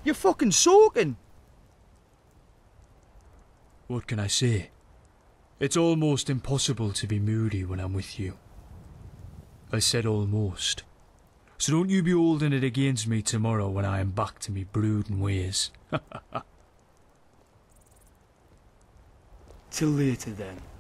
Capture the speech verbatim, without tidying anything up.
You're fucking soaking. What can I say? It's almost impossible to be moody when I'm with you. I said almost. So don't you be holding it against me tomorrow when I am back to me brooding ways. Till later then.